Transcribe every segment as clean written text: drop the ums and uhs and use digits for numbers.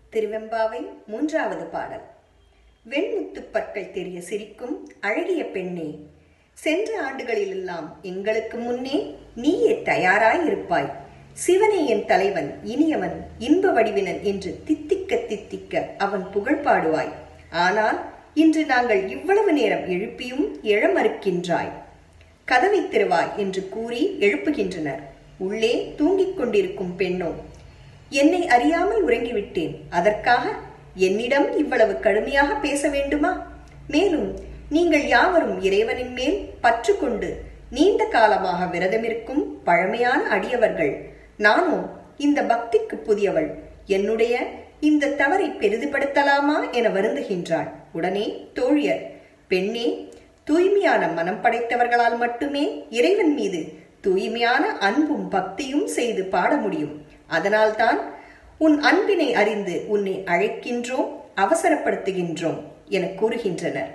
திருவெம்பாவை மூன்றாவது பாடல். வெண்முத்துப் பற்கள் தெரிய சிரிக்கும் அழகிய பெண்ணே, சென்ற ஆண்டுகளிலெல்லாம் எங்களுக்கு முன்னே நீயே தயாராய் இருப்பாய். சிவனே என் தலைவன், இனியவன், இன்ப வடிவினன் என்று தித்திக்க தித்திக்க அவன் புகழ் பாடுவாய். ஆனால் இன்று நாங்கள் இவ்வளவு நேரம் எழுப்பியும் எழ மறுக்கின்றாய். கதவை திறவாய் என்று கூறி எழுப்புகின்றனர். உள்ளே தூங்கிக் கொண்டிருக்கும் பெண்ணோ, என்னை அறியாமல் உறங்கிவிட்டேன், அதற்காக என்னிடம் இவ்வளவு கடுமையாக பேச வேண்டுமா? மேலும் நீங்கள் யாவரும் இறைவனின் மேல் பற்று கொண்டு நீண்ட காலமாக விரதமிருக்கும் பழமையான அடியவர்கள். நானும் இந்த பக்திக்கு புதியவள். என்னுடைய இந்த தவறை பெரிதுபடுத்தலாமா என வருந்துகின்றாள். உடனே தோழியர், பெண்ணே, தூய்மையான மனம் படைத்தவர்களால் மட்டுமே இறைவன் மீது தூய்மையான அன்பும் பக்தியும் செய்து பாட முடியும். அதனால்தான் உன் அன்பினை அறிந்து உன்னை அழைக்கின்றோம், அவசரப்படுத்துகின்றோம் என கூறுகின்றனர்.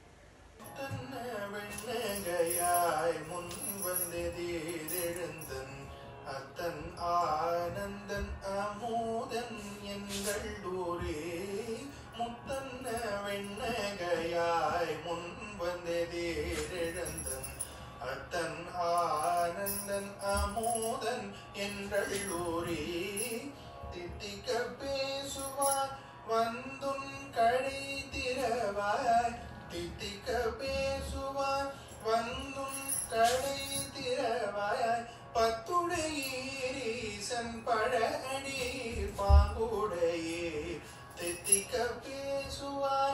ஆனந்தன் அமுதன் எங்கள் ஊரே, முத்தன்ன வெண்ணகையாய் முன் வந்ததேரெழுந்தன் அத்தன் ஆனந்தன் அமுதன் எங்கள் ஊரே. தித்திக்க பேசுவாய் வந்துன் கடை திறவாய், தித்திக்க பேசுவாய் வந்துன் கடை திறவாய். பத்துடையீரீசன் பழ அடி பாங்குடையே, தித்திக்க பேசுவாய்